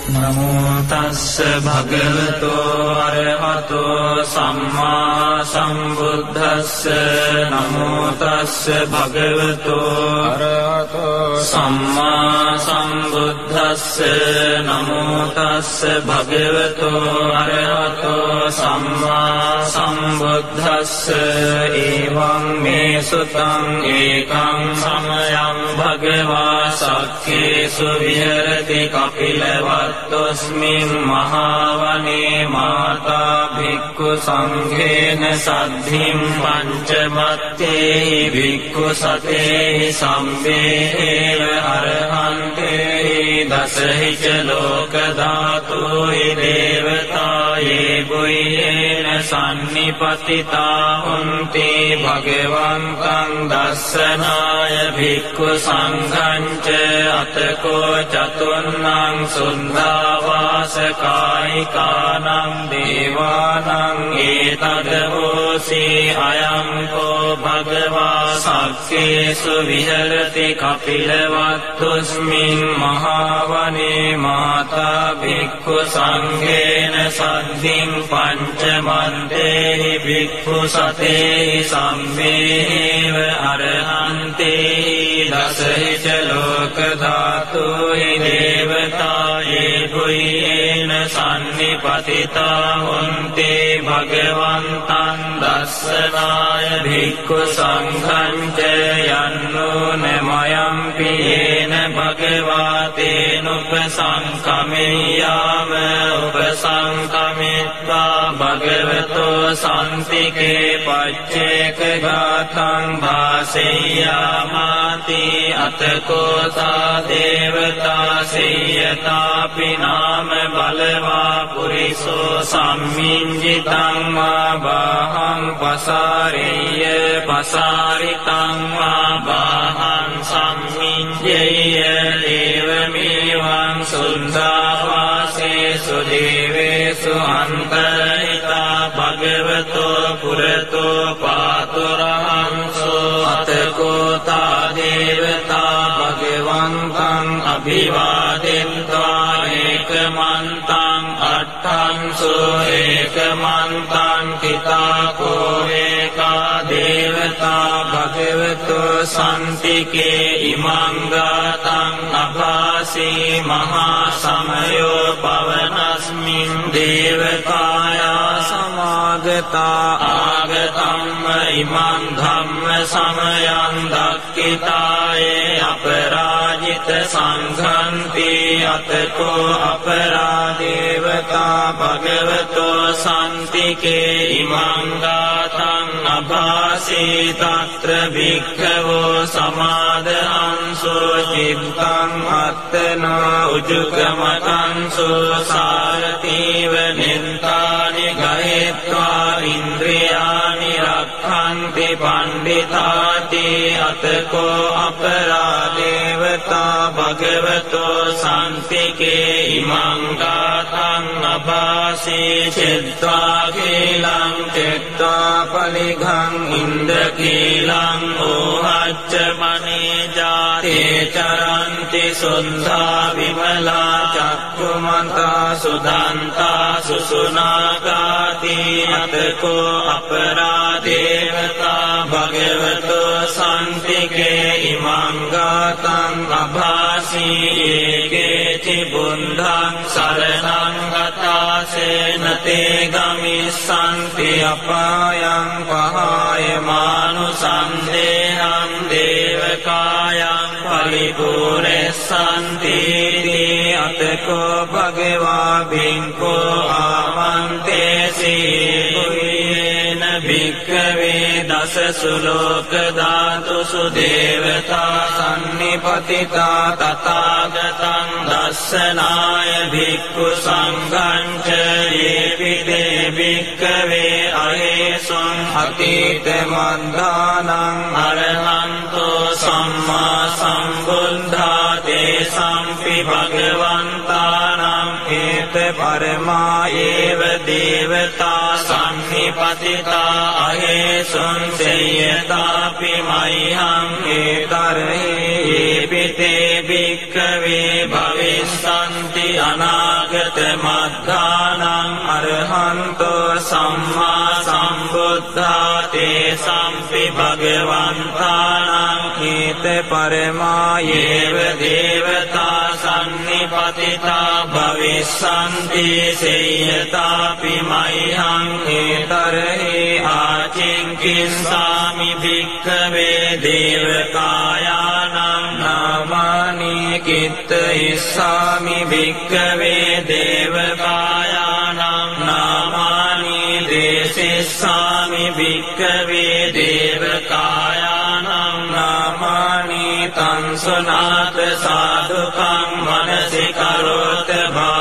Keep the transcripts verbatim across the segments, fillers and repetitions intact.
නමෝ තස්ස භගවතෝ අරහතෝ සම්මා සම්බුද්දස්ස නමෝ තස්ස භගවතෝ අරහතෝ සම්මා සම්බුද්දස්ස නමෝ තස්ස භගවතෝ අරහතෝ සම්මා සම්බුද්දස්ස එවං මේ සුතං ඒකං සමයං භගවා සක්ඛේසු විහෙරති කපිලවත්තොස්මින් මහාවනේ මාතා භික්ඛු සංඝේන සද්ධින් පංචමත්තේ භික්ඛු සතේ සම්බේව අරහන්තේ දසහිච ලෝක ධාතුයි දේවතායේ බුයේන සම්නිපතිතා හොන්ති භගවන්තං දස්සනාය භික්ඛු සංඝං ච අතකෝ චතුන්නං සුන්දාවාසකායිකානං දේවානං ඒතදෝසි අයං කෝ භගවා සක්ඛේසු විහෙරති කපිලවත්තුස්මින් මහාවනේ මාතා භික්ඛු සංඝේන සද්ධින් පංචමන්තේ භික්ඛු සතේ සම්මේව අරහන්තේ දසහිච ලෝක ධාතුයි දේවතායේ බුයේන සම්නිපතිතා හොන්ති භගවන්තං දස්සනාය භික්ඛු සංඝං ච යන්නෝ නමයං පියේන භගවාතේනුපසංකමෙය්‍යාම උපසංකමිත්වා භගවතෝ සම්තිකේ පච්චේක ගාතං භාසෙය්‍යාමාති අතකෝ තා දේවතා සේයතාපි නාම බලවා පුරිසෝ සම්මිඤ්ජිතං මා බාහං පසාරෙය්‍ය පසාරිතං මා බාහං සම්මිඤ්ජෙය්‍ය දේවමේවං සුන්දාවාසේසු දේවේසු අන්තරිතා භගවතෝ පුරතෝ පාතුරහංසෝ අතකෝ තා දේවතා භගවන්තං අභිවාදෙත්වා ඒකමන්තං අට්ඨංසෝ ඒකමන්තං කිතාකෝ ඒකා දේවතා භගවතෝ සම්තිකේ ඉමං ගාතං අභාසී මහා සමයෝ පවනස්මින් දේවකායා සමාගතා ආගතම්ම ඉමං ධම්ම සමයං දක්ඛිතායේ අපරාජිත සංඝන්ති අතකෝ අපරාදේවතා භගවතෝ සම්තිකේ ඉමං ගාතං අභාසී තත්‍ර භික්ඛවෝ සමාදහංසෝ චිත්තං අත්තනා උජුකමතංසෝ සාරතීව නින්තානි ගහෙත්වා ඉන්ද්‍රියානි රක්ඛන්ති පණ්ඩිතාති අතකෝ අපරාදේවතා භගවතෝ සම්තිකේ ඉමං ගාතං අභාසී චිත්වා කීලං චිත්වා පලිඝං ඉන්ද්‍රකීලං ඕහච්ච මනේජාතේ චරන්ති සුද්ධා විමලා චක්ඛුමන්තා සුදන්තා සුසුනාගාති අතකෝ අපරාදේවතා භගවතෝ සම්තිකේ ඉමං ගාතං අභාසී ඒකේචි බුද්ධං සරණං ගතාසේන තේ ගමිස්සන්ති අපායං පහාය මානුසං දේහං දේවකායං පරිපූර්ණසන්ති අතකෝ භගවා බින්කෝ ආමන්තේසි බුයේන භික්ඛවේ දස සුලෝක ධාතුසු දේවතා සම්නිපතිතා තථාගතං දස්සනාය භික්ඛු සංඝං ච යේපිතේ භික්ඛවේ අහේසං අතීත මන්දානං අරහන්තෝ සම්මා සම්බුද්ධා තේසම්පි භගවන්තානං ඒත පරමා ඒව දේවතා සම්නිපතිතා අහේසං සේයතාපි මයිහං ඒතරේ යේපිතේ භික්ඛවේ භවිස්ස භවිස්සන්ති අනාගත මද්ධානං අරහන්තෝ සම්මා සම්බුද්ධා තේ සම්පි භගවන්තානං හේත පරමායේව දේවතා සන්නිපතිතා භවිස්සන්ති සේයතාපි මයිහං හේතරේ ආචින්කිස්සාමි භික්ඛවේ දේවකායානං නාමානි කිත්ත ඉස්සාමි භික්ඛවේ දේවකායානං නාමානි දේසිස්සාමි භික්ඛවේ දේවකායානං නාමානි තං සුනාත සාදුකං මනසි කරොත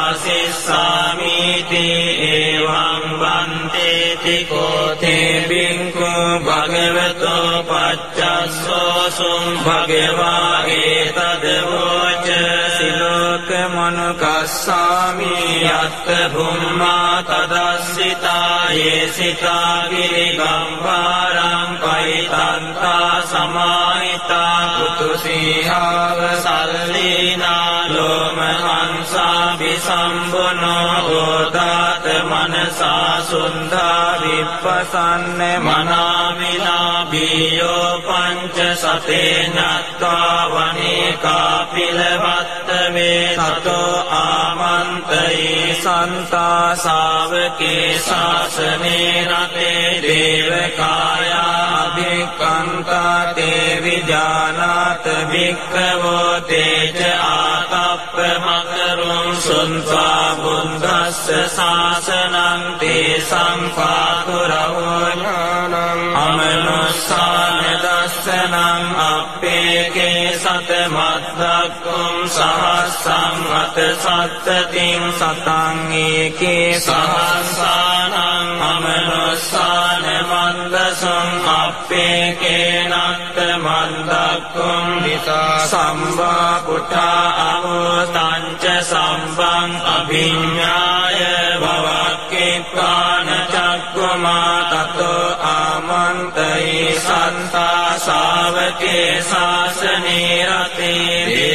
භාසිස්සාමිති එවං වන්තේති කෝතේ බින්කු භගවතෝ පච්චස්සෝසුම් භගවා ඒතදවෝච සිලෝක මනුකස්සාමි යත්ත භුම්මා තදස්සිතා යේසිතා ගිරිගම්භාරං පයිතන්තා සමාහිතා කුතුසීහාව සල්ලීනා ලෝමහංසා විසම්බුනෝ ඕදාත මනසා සුන්දා විප්පසන්න මනාමිනා බියෝ පංච සතේ නත්වා වනේකා පිලවත්තවේ සතෝ ආමන්තයි සන්තා සාවකේ ශාසනේ රතේ දේවකායා අභික්ඛන්තා තේ විජානාත භික්ඛවෝ තේච ආතප්ප මකරුං සුන්වා බුද්දස්ස ශාසනං තේ සංපාතුරවෝ ඥානං අමනුස්සාන දස්සනං අප්පේකේ සතමද්දක්කුම් සහස්සං අත සත්තතින් සතං ඒකේ සහස්සානං අමනුස්සාන මන්දසං අප්පේකේ නත්ත මන්දක්කුම් දිසා සම්වා පුඨා අවෝතංච සම්බං අභිඤ්ඤාය භවක්කේපාන චක්ඛුමා තතෝ ආමන්තයි සන්තා සාවකේ ශාසනේ රතේ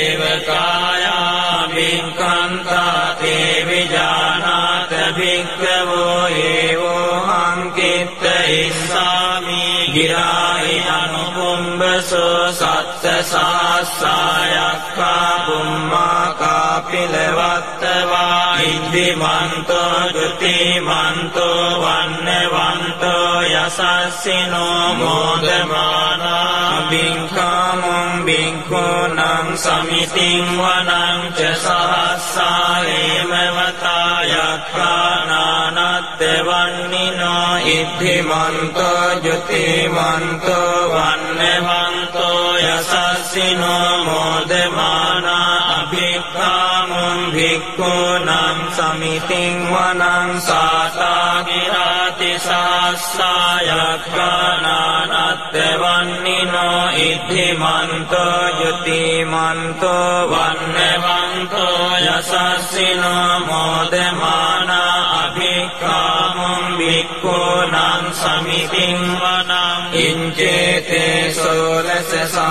දේවකායා භික්ඛන්තා තේ විජානාත භික්ඛවෝ ඒවෝ හංකිත්ත ඉස්සාමි ගිරායි අනුකුම්බසෝ සත්ත සාස්සායක්ඛා බුම්මා කාපිලවත්තවා ඉද්දිමන්තෝ ජුතිමන්තෝ වන්නවන්තෝ යසස්සිනෝ මෝදමානා බින්කාමුම් බින්කෝනං සමිතින් වනං ච සහස්සායේමවතා යක්ඛානානත්ත වන්නිනෝ ඉද්දිමන්තෝ ජුතිමන්තෝ වන්නවන්තෝ යසස්සිනෝ මෝදමානා අභික්ඛාමුම් භික්ඛූනං සමිතින් වනං සාතා ගිරාති සාස්සායක්ඛානානත්ත වන්නිනෝ ඉද්ධිමන්තෝ ජුතිමන්තෝ වන්නවන්තෝ යසස්සිනෝ මෝදමානා අභික්ඛාමුම් භික්ඛූනං සමිතින් වනං ඉංචේතේ සෝලස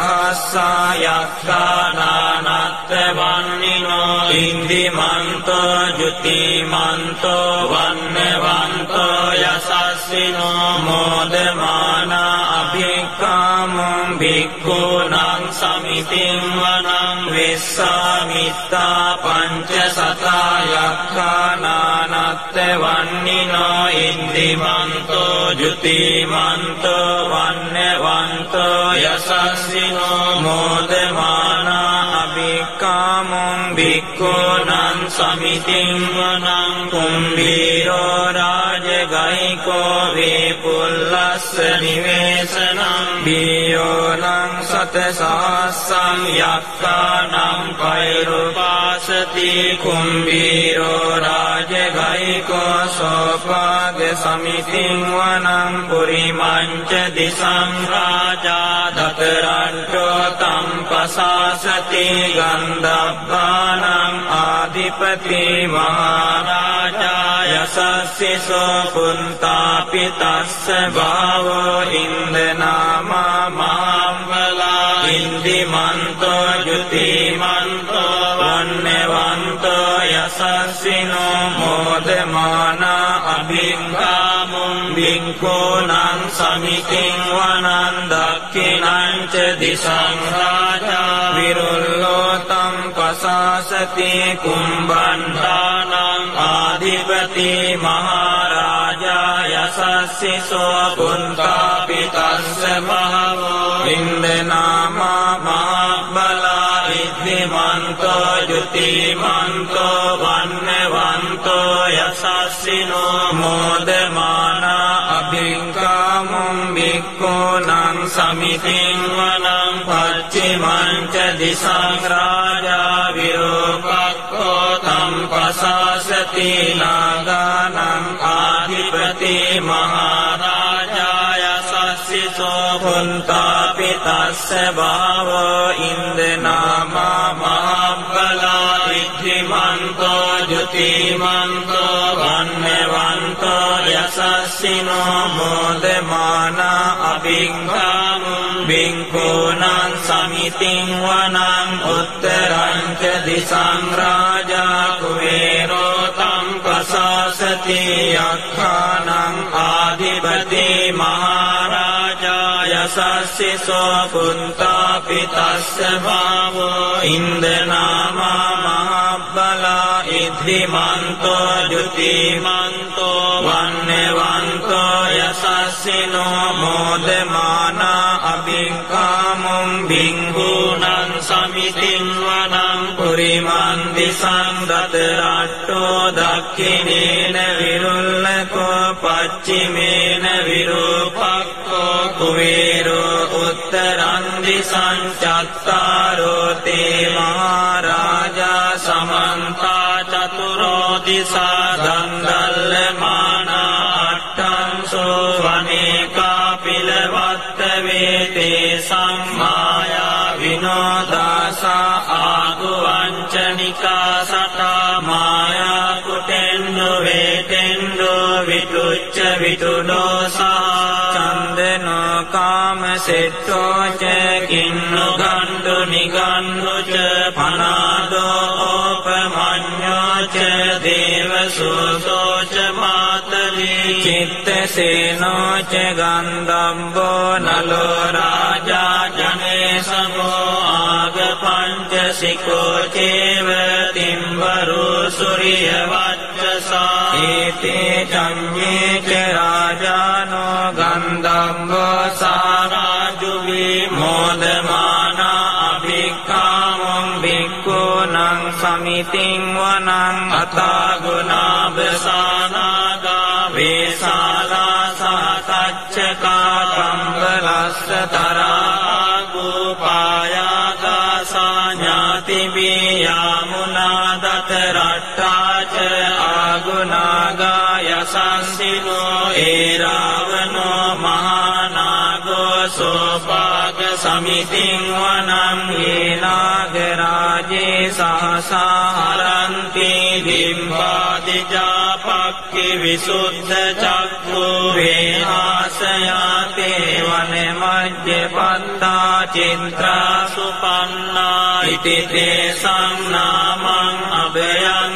සහස්සායක්ඛානානත්ත වන්නිනෝ ඉන්දිමන්තෝ ජුතිමන්තෝ වන්නවන්තෝ යසස්සිනෝ මෝදමානා අභික්ඛාමුම් භික්ඛූනං සමිතින් වනං වෙස්සාමිත්තා පංච සතායක්ඛානානත්ත වන්නිනෝ ඉන්දිමන්තෝ ජුතිමන්තෝ වන්නවන්තෝ යසස්සිනෝ මෝදමානා අභික්ඛාමුම් භික්ඛූනං සමිතින් වනං කුම්භීරෝ රාජගයිකෝ වේපුල්ලස්ස නිවේසනං බියෝනං සත සහස්සං යක්ඛානං පෛරුපාසති කුම්භීරෝ රාජගයිකෝ සෝපාග සමිතින් වනං පුරිමංච දිසං රාජා දතරන්තෝ තම් පසාසති ගන්ධබ්බානං ආදිපති මහරාජා යසස් යසස්සිසෝ පුන්තාපි තස්ස භාවෝ ඉන්දනාමා මහම්බලා ඉන්දිමන්තෝ ජුතිමන්තෝ වන්නවන්තෝ යසස්සිනෝ මෝදමානා අභිංගාමුං බිංකෝනං සමිතින් වනං දක්ඛිනං ච දිසං රාජා විරුල්ලෝතං පසාසති කුම්බණ්ඩානං ආධිපති මහරාජා යසස්සිසෝ පුන්තාපි තස්ස භාවෝ ඉන්දනාමා මහබලා ඉද්ධිමන්තෝ ජුතිමන්තෝ වන්නවන්තෝ යසස්සිනෝ මෝදමානා අභිංකාමුං බික්ඛූනං සමිතින් වනං පච්චිමං ච දිසං රාජා විරූපක්ඛෝ තම් පසාසති නාගානං ආධිපති මහරාජා යසස්සිසෝ පුන්තාපි තස්ස භාවෝ ඉන්දනාමා මහබලා ඉද්ධිමන්තෝ ජුතිමන්තෝ වන්නවන්තෝ යසස්සිනෝ මෝදමානා අභිංගාමුං බිංකෝනං සමිතින් වනං උත්තරං ච දිසං රාජා කුවේරෝ තම් පසාසති යක්ඛානං ආධිපති මහරාජා යසස්සිසෝ පුන්තාපි තස්ස භාවෝ ඉන්දනාමා මහබලා ඉද්ධිමන්තෝ ජුතිමන්තෝ වන්නවන්තෝ යසස්සිනෝ මෝදමානා අභිංකාමුං බිංගූනං සමිතින් වනං පුරිමන් දිසං දත රට්ටෝ දක්ඛිනේන විරුල්ලකෝ පච්චිමේන විරූපක්ඛෝ කුවේරෝ උත්තරං දිසං චත්තාරෝ තේ මහරාජා සමන්තා චතුරෝ දිසා දණ්ඩල්ලමානා අට්ඨංසෝ වනේකා පිලවත්ත වේතේ සම්මායා විනෝදාසා ආගුවංචනිකා සතා මායා කුටෙන්දු වේටෙන්දු විතුච්ච විතුඩෝසා චන්දනෝ කාම සෙට්ටෝ ච කින්නු ගණ්ඩු නිගණ්ඩු ච පනාදෝ ඕපමඤ්ඤෝ ච දේවසූතෝ ච මාතරී චිත්තසේනෝ ච ගන්ධම්බෝ නලෝ රාජා ජනේසමෝ ආග පංචසිකෝ චේව තිම්බරෝ සූරිය වච්චසා ඒතේ චඤ්ඤේ ච රාජානෝ ගන්ධම්බෝ සාරාජුවි මෝදමානා අභික්ඛාමුං බික්ඛූනං සමිතින් වනං අතාගුණාබසානාගා වේසාලා සහතච්චකා කම්බලස්සතරා ගෝපායාගාසා ඥාතිබී යාමුනා දත රට්ඨාච ආගුණාගා යසස්සිනෝ ඒරාවනෝ මහානාගෝ සෝපාග සමිතින් වනං ඒනාගරාජේ සහසාරන්ති දිම්බාදිජාපක්ඛි විසුද්ධ චක්ඛු වේහාසයාතේ වනමජ්ජපත්තා චින්ත්‍රා සුපන්නා ඉති තේ සංනාමං අභයං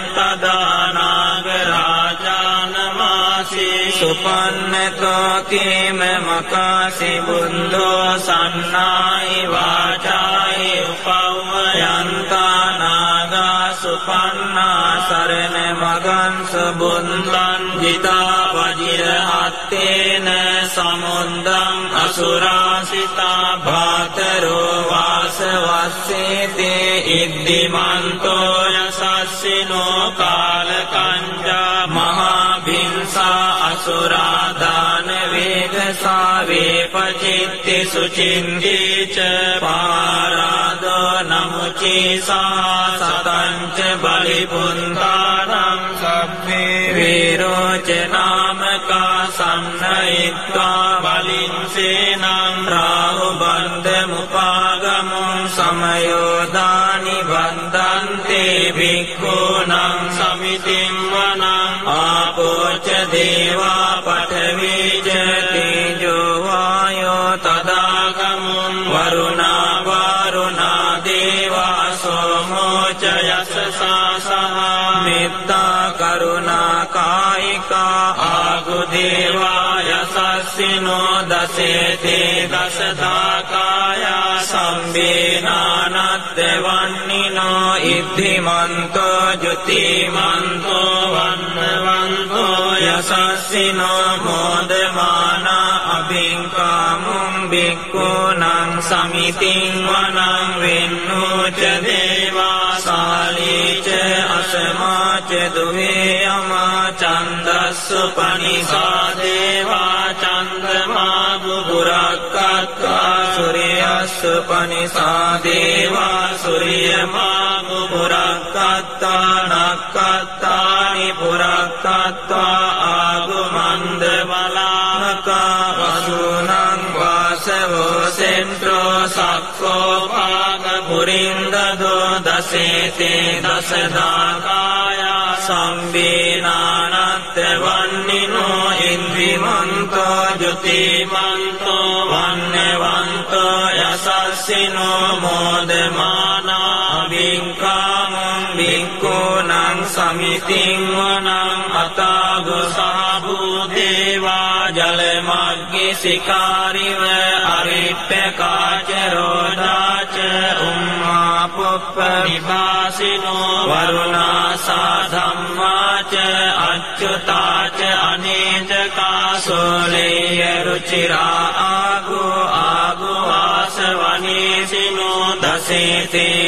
තදානාගරාජානමාසී සුපන්නතෝ කේම මකාසි බුද්ධෝ සන්නායි වාචායි උපව්වයන්තා නාගා සුපන්නා සරණ මගං සුබුන්දං ජිතා වජිරහත්තේන සමුන්දං අසුරාසිතා භාතරෝ වාසවස්සේතේ ඉද්දිමන්තෝ යසස්සිනෝ කාලකංජා මහා භින්සා අසුරාදාන වේගසා වේපචිත්ති සුචින්තිච පාරාදෝ නමුචීසා සතංච බලිපුන්තාරං සබ්බේ වීරෝච නාමකා සන්නයිත්වා බලින්සේනං රාහුබන්ධ මුපාගමුං සමයෝදානි බන්ධන්තේ භික්ඛූනං සමිතින් වනං ආපෝච දේවා පඨවීච තේජෝ වායෝ තදාගමුං වරුණා වරුණා දේවා සෝමෝ ච යසසා සහ මෙත්තා කරුණා කායිකා ආගු දේවා යසස්සිනෝ දසේතේ දසදාකායා සම්බේනානත්ත වන්නිනෝ ඉද්ධිමන්තෝ ජුතිමන්තෝ වන්නවන්තෝ යසස්සිනෝ මෝදමානා අභිංකාමුං බික්ඛූනං සමිතින් වනං වෙන්නෝච දේවා සාලීච අසමාච දුවේ යමා චන්දස්සු පනිසා දේවා චන්දමා බුබුරක්කත්වා සූර්යස්සු පනිසා දේවා සූර්යමා බුබුරක්කත්වා නක්කත්තානි පුරක්කත්වා ආගුමන්ද මලාහකා වසුනං වාසවෝ සෙන්ට්‍රෝ සක්කෝ භාග පුරින්දදෝ දසේතේ දසදාකායා සම්බේනානත්ත වන්නිනෝ ඉන්ද්‍රිමන්තෝ ජුතිමන්තෝ වන්නවන්තෝ යසස්සිනෝ මෝදමානා අභිංකාමුං බික්ඛූනං සමිතින් වනං අතාගෝ සාභූ දේවා ජලමග්ගේ සිකාරිව අරිට්ඨකාච රෝධාච උම්මා පුප්ප විභාසිනෝ වරුණා සාධම්මාච අච්චුතාච අනේජකා සෝලේය රුචිරා ආගෝ ආගෝ ආසවනේසිනෝ දසේතේ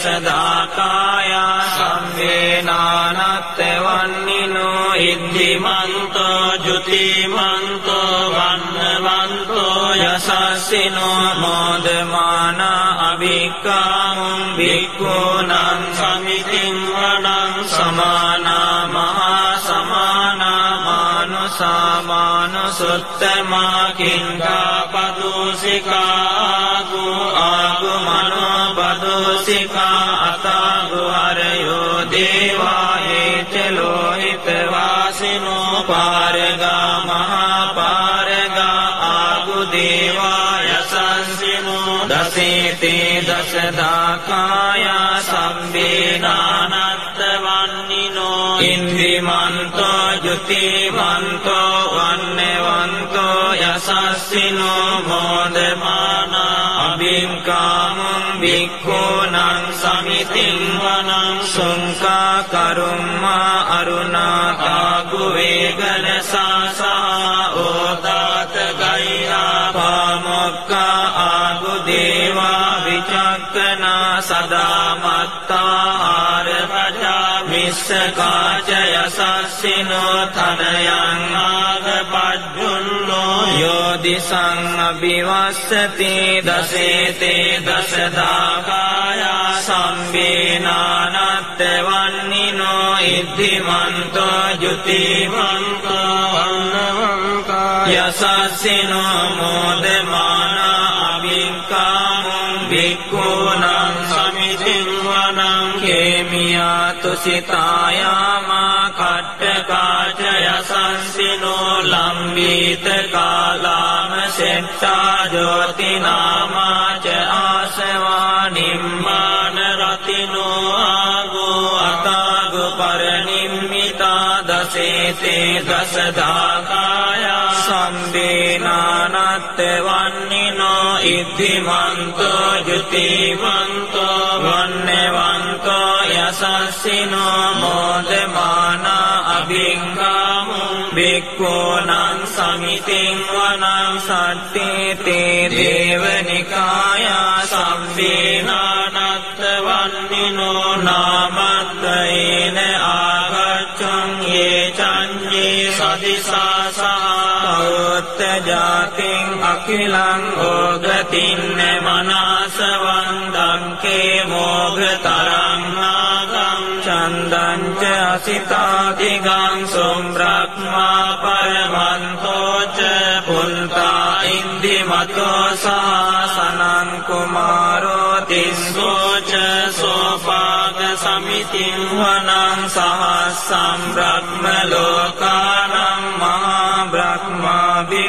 දසදාකායා සම්වේනානත්ත වන්නිනෝ ඉද්ධිමන්තෝ ජුතිමන්තෝ වන්නවන්තෝ යසස්සිනෝ මෝදමානා අභික්ඛාමුං බික්ඛූනං සමිතින් වනං සමානා මහා සමානා මානුසා මානුසුත්තමා කිංකා පදුසිකා ආගු ආගුමනෝ පදුසිකා අතාගු හරයෝ දේවා ඒච ලෝහිත වාසිනෝ පාරගා මහා පාරගා ආගු දේවා යසස්සිනෝ දසේතේ දසදාකායා සම්බේනානත්ත වන්නිනෝ ඉන්ද්‍රිමන්තෝ ජුතිමන්තෝ වන්නවන්තෝ යසස්සිනෝ මෝදමානා අභිංකාමුං බික්ඛූනං සමිතින් වනං සුංකා කරුම්මා අරුණා කාගු වේගන සාසා ඕතාත ගයිහා පාමොක්කා ආගු දේවා විචක්කනා සදාමත්තා ආරපජා මිස්සකාච යසස්සිනෝ තනයං ආගපජ්ජුන්නෝ යෝදිසං අභිවස්සති දසේතේ දසදාකායා සම්බේනානත්ත වන්නිනෝ ඉද්ධිමන්තෝ ජුතිමන්තෝ වන්නවන්තෝ යසස්සිනෝ මෝදමානා අභිංකාමුං බික්ඛූනං සමිතින් වනං කේමියා තුසිතායාමා කට්ඨකාච යසස්සිනෝ ලම්බීත කාලාම සෙට්ටා ජෝතිනාමාච ආසවා නිම්මාන රතිනෝ ආගෝ අතාගෝ පරනිම්මිතා දසේතේ දසදාකායා සම්බේනානත්ත වන්නිනෝ ඉද්ධිමන්තෝ ජුතිමන්තෝ වන්නවන්තෝ යසස්සිනෝ මෝදමානා අභිංකාමුං බික්ඛූනං සමිතින් වනං සට්ඨේතේ දේවනිකායා සම්බේනානත්ත වන්නිනෝ නාමත්තේන ආගච්ඡං යේ චඤ්ඤේ සදිසා සහ පෞත්ත ජාතින් අකිලං ඕගතින්න මනසවං දංකේ මෝගතරං ආගං චන්දං ච අසිතාතිගං සොම්බ්‍රක්මා පරමන්තෝ ච පුන්තා ඉන්දිමතෝ සාසනං කුමාරෝ තිස්සෝ ච සෝපාග සමිතින් වනං සහස්සම් බ්‍රහ්ම ලෝකානං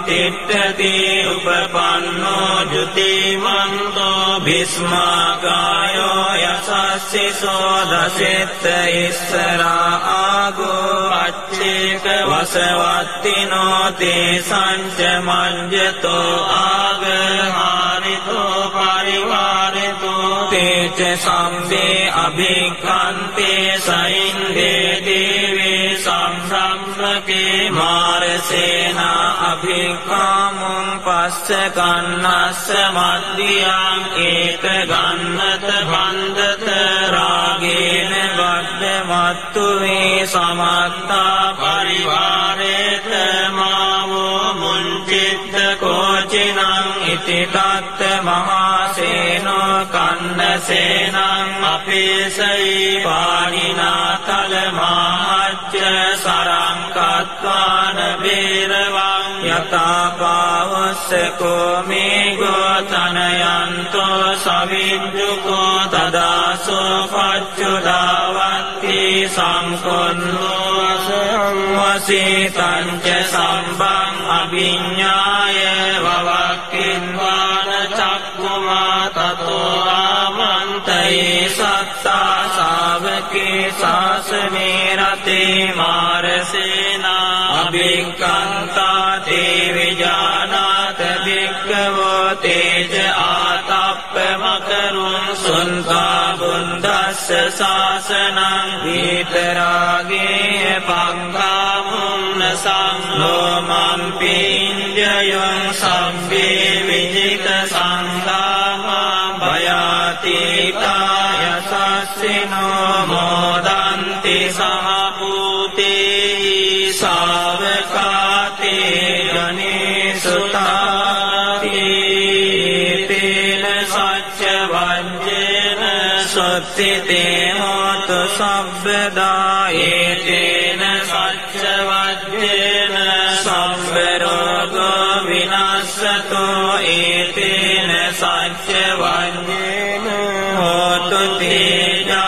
තිට්ඨති උපපන්නෝ ජුතිමන්තෝ භිස්මාකායෝ යසස්සිසෝ දසෙත්ත ඉස්සරා ආගෝ අච්චේක වසවත්තිනෝ තේ සංච මඤ්ජතෝ ආගහාරිතෝ පරිවාරිතෝ තේච සම්බේ අභික්ඛන්තේ සයින්දේ දේවේ සම්සම්මකේ මාරසේනා අභික්ඛාමුං පස්ස කන්නස්ස මද්දියං ඒත ගන්නත බන්දත රාගේන බද්ධමත්තු වේ සමත්තා පරිවාරේත මාවෝ මුංචිත්ත කෝචිනං ඉති තත්ත මහාසේනෝ කන්නසේනං අපේසයි පාණිනා තලමාච්ච සරං කත්වාන බේරවං යතාපාවස්සකෝ මේ ගෝතනයන්තෝ සවිද්දුකෝ තදාසෝ පච්චුදාවත්ති සංකොන්නෝ සංවසීතංච සම්බං අභිඤ්ඤාය වවක්කින්වාන චක්කුමා තතෝ ආමන්තයේ සත්තා ශාවකේ ශාසනේ රතේ මාරසේනා අභික්ඛන්තා තේ විජානාත භික්ඛවෝ තේජ ආතප්ප මකරුං සුන්තා බුද්දස්ස ශාසනං විතරාගේ පංගාමුන්න සංලෝමං පිඤ්ජයං සම්බේ විජිත සංගාමා භයාතිතා යසස්සිනෝ මොදන්ති සමභූතේ සාවකාතේ ගනේසුතාති තේන සච්ච වංජේන සොත්තිතේ හෝතු සබ්බදා ඒතේන සච්ච වංජේන සබ්බ රෝගෝ විනාශතෝ ඒතේන සච්ච වංජේන හෝතු තේජා